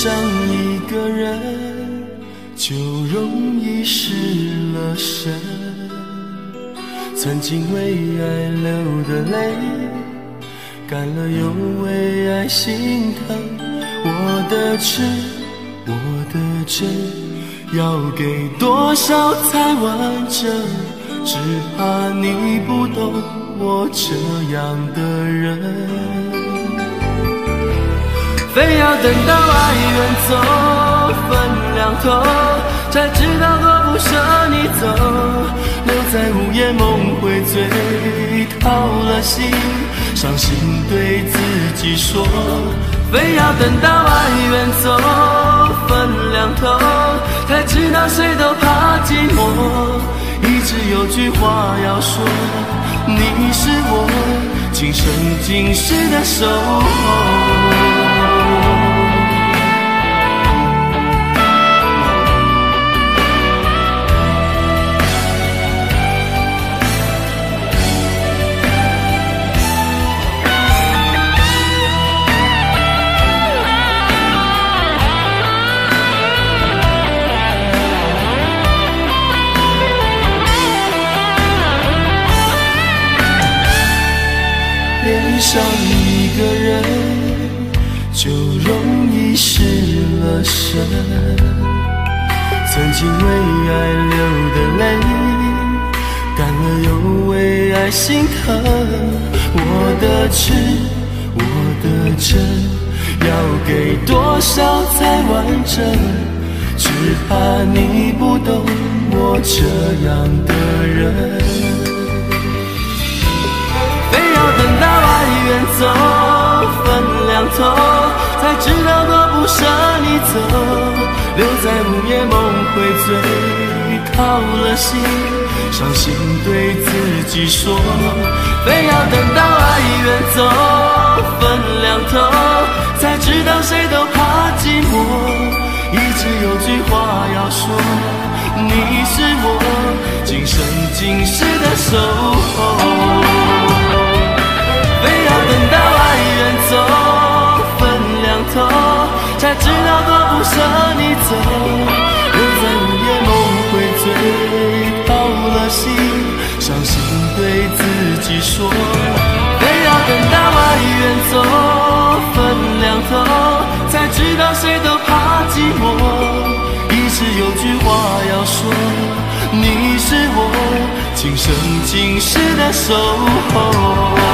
上一个人，就容易失了神。曾经为爱流的泪，干了又为爱心疼。我的痴，我的真，要给多少才完整？只怕你不懂我这样的人。非要等到爱远走分两头，才知道多不舍你走。留在午夜梦回醉，掏了心，伤心对自己说。非要等到爱远走分两头，才知道谁都怕寂寞。一直有句话要说，你是我今生今世的守候。恋上一个人，就容易失了神。曾经为爱流的泪，干了又为爱心疼。我的痴，我的真，要给多少才完整？只怕你不懂我这样的人。等到爱远走分两头，才知道多不舍你走。留在午夜梦回醉，掏了心，伤心对自己说。非要等到爱远走分两头，才知道谁都怕寂寞。一直有句话要说，你是我今生今世的守候。非要等到爱远走分两头，才知道多不舍你走。留在午夜梦回醉，掏了心，伤心对自己说。非要等到爱远走分两头，才知道谁都怕寂寞。一直有句话要说，你是我今生今世的守候。